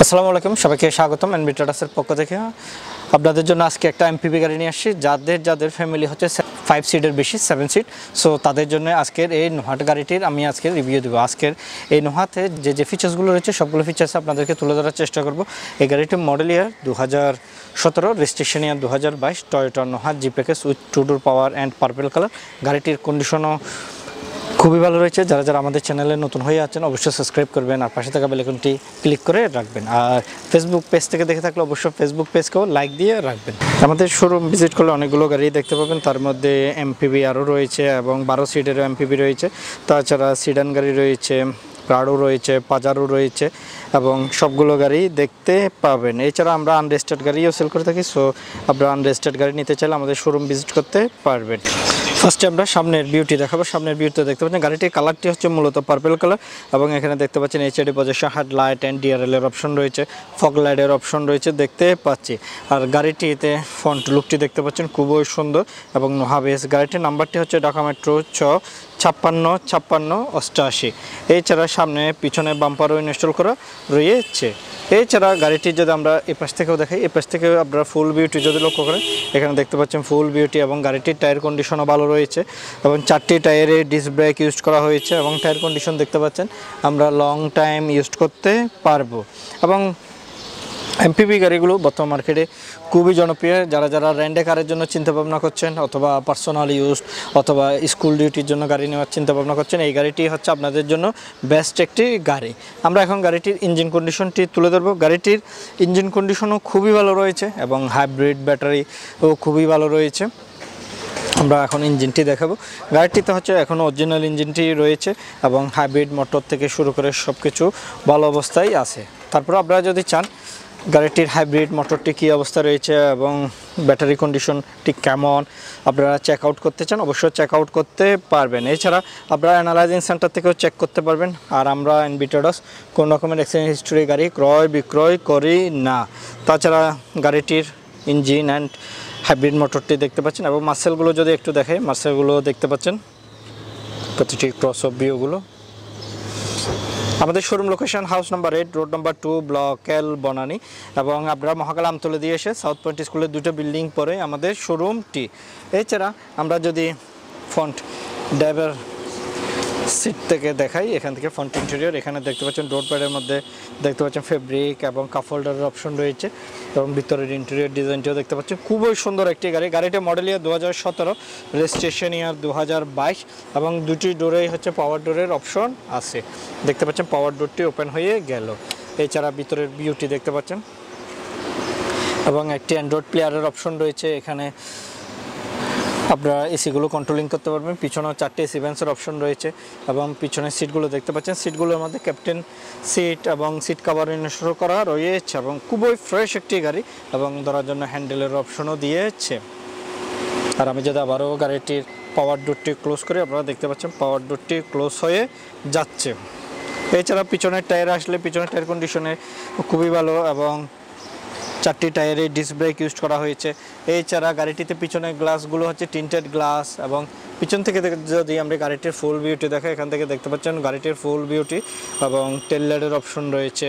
আসসালামু আলাইকুম, সবাইকে স্বাগতম এনবি ট্রেডার্সের পক্ষ থেকে। আপনাদের জন্য আজকে একটা এমপিভি গাড়ি নিয়ে আসছি। যাদের ফ্যামিলি হচ্ছে 5 সিটের বেশি, 7 সিট, সো তাদের জন্য আজকের এই নোহাট গাড়িটির আমি আজকে রিভিউ দেবো। আজকের এই নোহাতে যে ফিচার্সগুলো রয়েছে সবগুলো ফিচার্স আপনাদেরকে তুলে ধরার চেষ্টা করব। এই গাড়িটির model year 2017, registration year 2022, Toyota Noah G package with 2 door power and purple colour. গাড়িটির কন্ডিশনও খুবই ভালো রয়েছে। যারা আমাদের চ্যানেলে নতুন হয়ে আছেন অবশ্যই সাবস্ক্রাইব করবেন আর পাশে থাকা বেল আইকনটি ক্লিক করে রাখবেন। আর ফেসবুক পেজ থেকে দেখে থাকলে অবশ্যই ফেসবুক পেজকেও লাইক দিয়ে রাখবেন। আমাদের শোরুম ভিজিট করলে অনেকগুলো গাড়ি দেখতে পাবেন, তার মধ্যে এমপিভি আরও রয়েছে এবং 12 সিটেরও এমপিভি রয়েছে। তাছাড়া সিডান গাড়ি রয়েছে, প্রাডো রয়েছে, পাজারো রয়েছে এবং সবগুলো গাড়ি দেখতে পাবেন। এছাড়া আমরা আনরেজিস্টার্ড গাড়িও সেল করে থাকি, সো আপনারা আনরেজিস্টার্ড গাড়ি নিতে চাইলে আমাদের শোরুম ভিজিট করতে পারবেন। ফার্স্টে আমরা সামনের বিউটি দেখাবো। সামনের বিউটিতে দেখতে পাচ্ছেন গাড়িটির কালারটি হচ্ছে মূলত পার্পল কালার এবং এখানে দেখতে পাচ্ছেন HD position, headlight and DRL এর অপশন রয়েছে, ফগ লাইটের অপশন রয়েছে দেখতে পাচ্ছি। আর গাড়িটিতে ফ্রন্ট লুকটি দেখতে পাচ্ছেন খুবই সুন্দর এবং নোহা বেস। গাড়িটির নাম্বারটি হচ্ছে ঢাকা মেট্রো 565688। এছাড়া সামনে পিছনে বাম্পারও ইনস্টল করা রয়েছে। এছাড়া গাড়িটি যদি আমরা এই পাশ থেকেও দেখাই, এই পাশ থেকে আপনারা ফুল বিউটি যদি লক্ষ্য করেন এখানে দেখতে পাচ্ছেন ফুল বিউটি এবং গাড়িটির টায়ার কন্ডিশনও ভালো রয়েছে এবং 4টি টায়ারে ডিস্ক ব্রেক ইউজ করা হয়েছে এবং টায়ার কন্ডিশন দেখতে পাচ্ছেন আমরা লং টাইম ইউজ করতে পারবো। এবং এমপিভি গাড়িগুলো বর্তমান মার্কেটে খুবই জনপ্রিয়। যারা রেন্টে কারের জন্য চিন্তা ভাবনা করছেন অথবা পার্সোনাল ইউজ অথবা স্কুল ডিউটির জন্য গাড়ি নেওয়ার চিন্তা ভাবনা করছেন, এই গাড়িটি হচ্ছে আপনাদের জন্য বেস্ট একটি গাড়ি। আমরা এখন গাড়িটির ইঞ্জিন কন্ডিশনটি তুলে ধরবো। গাড়িটির ইঞ্জিন কন্ডিশনও খুবই ভালো রয়েছে এবং হাইব্রিড ব্যাটারিও খুবই ভালো রয়েছে। আমরা এখন ইঞ্জিনটি দেখাবো। গাড়িটিতে হচ্ছে এখন অরিজিনাল ইঞ্জিনটি রয়েছে এবং হাইব্রিড মোটর থেকে শুরু করে সব কিছু ভালো অবস্থায় আছে। তারপর আপনারা যদি চান গাড়িটির হাইব্রিড মোটরটি কী অবস্থা রয়েছে এবং ব্যাটারি কন্ডিশনটি কেমন আপনারা চেক আউট করতে চান অবশ্যই চেক আউট করতে পারবেন। এছাড়া আপনারা অ্যানালাইজিং সেন্টার থেকেও চেক করতে পারবেন। আর আমরা এনবি ট্রেডার্স কোনো রকমের অ্যাক্সিডেন্ট হিস্ট্রি গাড়ি ক্রয় বিক্রয় করি না। তাছাড়া গাড়িটির ইঞ্জিন অ্যান্ড হাইব্রিড মোটরটি দেখতে পাচ্ছেন এবং মাসেলগুলো যদি একটু দেখে, মাসেলগুলো দেখতে পাচ্ছেন প্রতিটি ক্রস অফ ভিউগুলো। আমাদের showroom location house number 8, road number 2, block L, Banani. এবং আপনারা মহাকাল আমতলা দিয়ে এসে সাউথ পয়েন্ট স্কুলের 2টা বিল্ডিং পরে আমাদের শোরুমটি। এছাড়া আমরা যদি ফ্রন্ট ড্রাইভার সিট থেকে দেখাই, এখান থেকে ফ্রন্ট ইন্টেরিয়র, এখানে দেখতে পাচ্ছেন ডোর প্যাডের মধ্যে দেখতে পাচ্ছেন ফেব্রিক এবং কাপ হোল্ডারের অপশন রয়েছে এবং ভিতরের ইন্টেরিয়র ডিজাইনটিও দেখতে পাচ্ছেন। খুবই সুন্দর একটি গাড়ি। গাড়িটা মডেল ইয়ার 2017, রেজিস্ট্রেশন ইয়ার 2022 এবং 2টি ডোরেই হচ্ছে পাওয়ার ডোরের অপশন আছে। দেখতে পাচ্ছেন পাওয়ার ডোরটি ওপেন হয়ে গেল। এছাড়া ভিতরের বিউটি দেখতে পাচ্ছেন এবং একটি অ্যান্ড্রয়েড প্লেয়ারের অপশন রয়েছে। এখানে আপনারা এসিগুলো কন্ট্রোলিং করতে পারবেন। পিছনেও 4টি এসি ভেন্টসের অপশন রয়েছে এবং পিছনের সিটগুলো দেখতে পাচ্ছেন। সিটগুলোর মধ্যে ক্যাপ্টেন সিট এবং সিট কাভার ইনস্টল করা রয়েছে এবং খুবই ফ্রেশ একটি গাড়ি এবং ধরার জন্য হ্যান্ডেলের অপশনও দিয়েছে। আর আমি যদি আবারও গাড়িটির পাওয়ার ডোরটি ক্লোজ করি, আপনারা দেখতে পাচ্ছেন পাওয়ার ডোরটি ক্লোজ হয়ে যাচ্ছে। এছাড়া পিছনের টায়ার আসলে পিছনের টায়ার কন্ডিশনে খুবই ভালো এবং 4টি টায়ারে ডিস্ক ব্রেক ইউজ করা হয়েছে। এছাড়া গাড়িটিতে পিছনের গ্লাসগুলো হচ্ছে টিন্টেড গ্লাস এবং পিছন থেকে যদি আমরা গাড়িটির ফুল বিউটি দেখাই, এখান থেকে দেখতে পাচ্ছেন গাড়িটির ফুল বিউটি এবং টেল লাইটের অপশন রয়েছে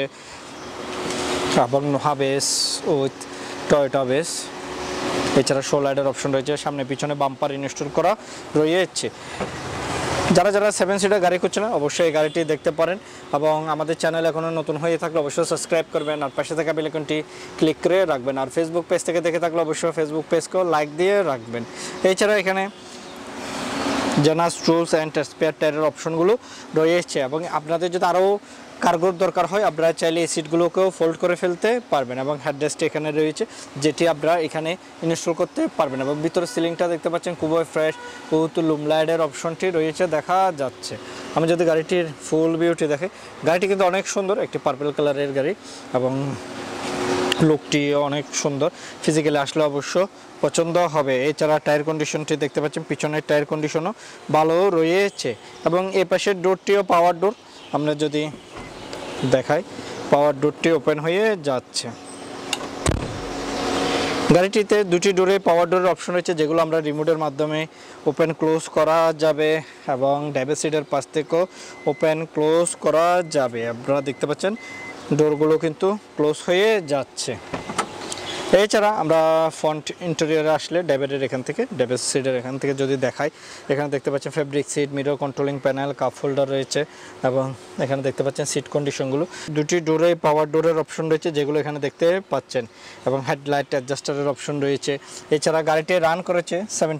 এবং Noah base with Toyota base. এছাড়া শো লাইটের অপশন রয়েছে, সামনে পিছনে বাম্পার ইনস্টল করা রয়েছে। যারা 7 সিটার গাড়ি খুঁজছেন অবশ্যই এই গাড়িটি দেখতে পারেন এবং আমাদের চ্যানেল এখনও নতুন হয়ে থাকলে অবশ্যই সাবস্ক্রাইব করবেন আর পাশে থাকা বেল আইকনটি ক্লিক করে রাখবেন। আর ফেসবুক পেজ থেকে দেখে থাকলে অবশ্যই ফেসবুক পেজকেও লাইক দিয়ে রাখবেন। এছাড়া এখানে জানাস টুলস অ্যান্ড স্পেয়ার টায়ারের অপশনগুলো রয়েছে এবং আপনাদের যদি আরও কার্গোর দরকার হয় আপনারা চাইলে এই সিটগুলোকেও ফোল্ড করে ফেলতে পারবেন এবং হেডরেস্ট এখানে রয়েছে যেটি আপনারা এখানে ইনস্টল করতে পারবেন। এবং ভিতরে সিলিংটা দেখতে পাচ্ছেন খুবই ফ্রেশ ও লুম লাইটের অপশনটি রয়েছে দেখা যাচ্ছে। আমি যদি গাড়িটির ফুল বিউটি দেখে, গাড়িটি কিন্তু অনেক সুন্দর, একটি পার্পল কালারের গাড়ি এবং লুকটি অনেক সুন্দর, ফিজিক্যালি আসলে অবশ্য পছন্দ হবে। এছাড়া টায়ার কন্ডিশনটি দেখতে পাচ্ছেন পিছনের টায়ার কন্ডিশনও ভালো রয়েছে এবং এ পাশের ডোরটিও পাওয়ার ডোর। আমরা যদি দেখাই পাওয়ার ডোরটি ওপেন হয়ে যাচ্ছে। গাড়িটিতে 2টি ডোরে পাওয়ার ডোরের অপশন রয়েছে যেগুলো আমরা রিমোটের মাধ্যমে ওপেন ক্লোজ করা যাবে এবং ড্রাইভার সিটের পাশ থেকেও ওপেন ক্লোজ করা যাবে। আপনারা দেখতে পাচ্ছেন ডোরগুলো কিন্তু ক্লোজ হয়ে যাচ্ছে। এছাড়া আমরা ফ্রন্ট ইন্টেরিয়রে আসলে ড্যাবের এখান থেকে ড্যাবের সিটের এখান থেকে যদি দেখাই, এখানে দেখতে পাচ্ছেন fabric seat, mirror controlling panel, cup holder রয়েছে এবং এখানে দেখতে পাচ্ছেন সিট কন্ডিশনগুলো। দুটি ডোরে পাওয়ার ডোরের অপশন রয়েছে যেগুলো এখানে দেখতে পাচ্ছেন এবং হেডলাইট অ্যাডজাস্টারের অপশন রয়েছে। এছাড়া গাড়িটি রান করেছে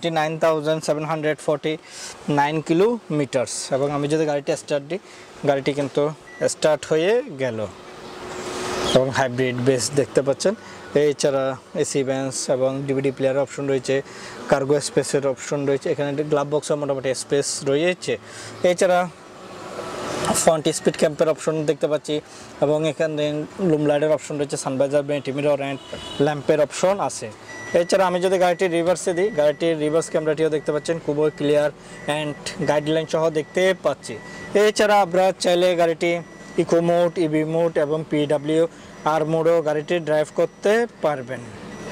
79,749 কিলোমিটার্স এবং আমি যদি গাড়িটি স্টার্ট দিই, গাড়িটি কিন্তু স্টার্ট হয়ে গেল এবং হাইব্রিড বেস দেখতে পাচ্ছেন। এছাড়া এসি বেঞ্চ এবং ডিভিডি প্লেয়ারের অপশন রয়েছে, কার্গো স্পেসের অপশন রয়েছে, এখানে গ্লাভ বক্সের মোটামুটি স্পেস রয়েছে। এছাড়া ফ্রন্ট স্পিড ক্যাম্পের অপশন দেখতে পাচ্ছি এবং এখানে লুম লাইটের অপশন রয়েছে, সানভাইজার, ভেন্ট মিরর অ্যান্ড ল্যাম্পের অপশন আছে। এছাড়া আমি যদি গাড়িটির রিভার্সে দিই, গাড়িটির রিভার্স ক্যামেরাটিও দেখতে পাচ্ছেন খুবই ক্লিয়ার অ্যান্ড গাইডলাইন সহ দেখতে পাচ্ছি। এছাড়া আমরা চাইলে গাড়িটি ইকো মোড, ইভি মোড এবং পিডব্লিউ আর মোডেও গাড়িটি ড্রাইভ করতে পারবেন।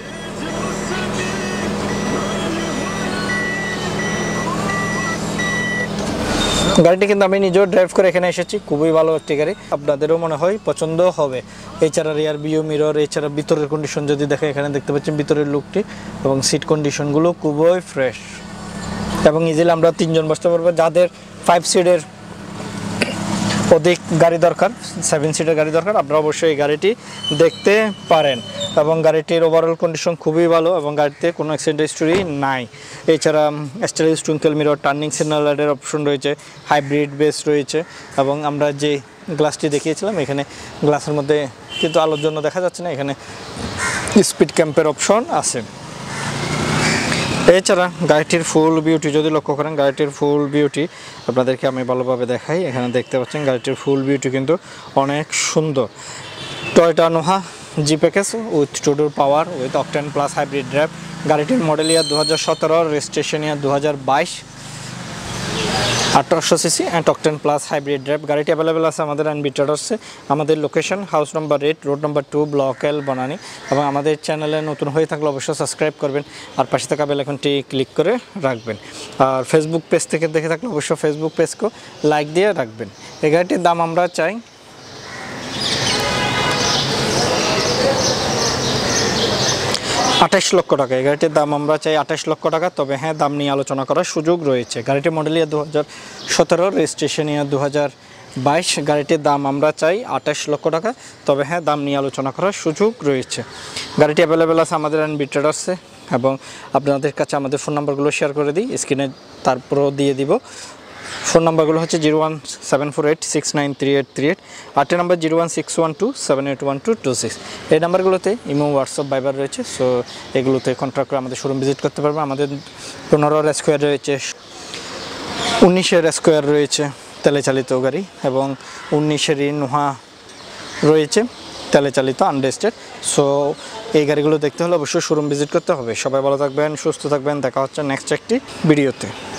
গাড়িটি কিন্তু আমি নিজেও ড্রাইভ করে এখানে এসেছি, খুবই ভালো একটি গাড়ি, আপনাদেরও মনে হয় পছন্দ হবে। এছাড়া রিয়ার ভিউ মিরর, এছাড়া ভিতরের কন্ডিশন যদি দেখে, এখানে দেখতে পাচ্ছেন ভিতরের লুকটি এবং সিট কন্ডিশনগুলো খুবই ফ্রেশ এবং ইজিলি আমরা 3 জন বসতে পারবো। যাদের 5 সিটের অধিক গাড়ি দরকার, 7 সিটের গাড়ি দরকার, আপনারা অবশ্যই এই গাড়িটি দেখতে পারেন এবং গাড়িটির ওভারঅল কন্ডিশন খুবই ভালো এবং গাড়িতে কোনো অ্যাক্সিডেন্ট হিস্টরি নাই। এছাড়া stylish twinkle mirror, turning signal লাইটের অপশন রয়েছে, হাইব্রিড বেস রয়েছে এবং আমরা যে গ্লাসটি দেখিয়েছিলাম এখানে গ্লাসের মধ্যে কিন্তু আলোর জন্য দেখা যাচ্ছে না, এখানে স্পিড ক্যাম্পের অপশন আছে। এছাড়া গাড়িটির ফুল বিউটি যদি লক্ষ্য করেন, গাড়িটির ফুল বিউটি আপনাদেরকে আমি ভালোভাবে দেখাই। এখানে দেখতে পাচ্ছেন গাড়িটির ফুল বিউটি কিন্তু অনেক সুন্দর। Toyota Noah G package with 2 power with octane plus hybrid drive. গাড়িটির model year 2017, registration year 2022, 1800 CC and octane plus hybrid drive. গাড়িটি অ্যাভেলেবেল আছে আমাদের এনবি ট্রেডার্সে। আমাদের location house number 8, road number 2, block L, Banani. এবং আমাদের চ্যানেলে নতুন হয়ে থাকলে অবশ্যই সাবস্ক্রাইব করবেন আর পাশে থাকা বেল আইকনটি ক্লিক করে রাখবেন। আর ফেসবুক পেজ থেকে দেখে থাকলে অবশ্যই ফেসবুক পেজকেও লাইক দিয়ে রাখবেন। এই গাড়িটির দাম আমরা চাই 28 লক্ষ টাকা। এই গাড়িটির দাম আমরা চাই 28 লক্ষ টাকা, তবে হ্যাঁ দাম নিয়ে আলোচনা করার সুযোগ রয়েছে। গাড়িটির মডেল ইয়ার 2017, রেজিস্ট্রেশন ইয়ার 2022। গাড়িটির দাম আমরা চাই 28 লক্ষ টাকা, তবে হ্যাঁ দাম নিয়ে আলোচনা করার সুযোগ রয়েছে। গাড়িটি অ্যাভেলেবেল আছে আমাদের এনবি ট্রেডার্সে এবং আপনাদের কাছে আমাদের ফোন নাম্বারগুলো শেয়ার করে দিই, স্ক্রিনে তারপরও দিয়ে দিব। ফোন নাম্বারগুলো হচ্ছে 01748693838, আরেকটি নাম্বার 01612781226। এই নাম্বারগুলোতে ইমো, হোয়াটসঅ্যাপ, ভাইবার রয়েছে। সো এগুলোতে কন্ট্যাক্ট করে আমাদের শোরুম ভিজিট করতে পারবে। আমাদের 15 স্কোয়ার রয়েছে, 19 স্কোয়ার রয়েছে তেলে চালিত গাড়ি এবং 19 নোহা রয়েছে তেলে চালিত আনরেজিস্টার্ড। সো এই গাড়িগুলো দেখতে হলে অবশ্যই শোরুম ভিজিট করতে হবে। সবাই ভালো থাকবেন, সুস্থ থাকবেন, দেখা হচ্ছে নেক্সট একটি ভিডিওতে।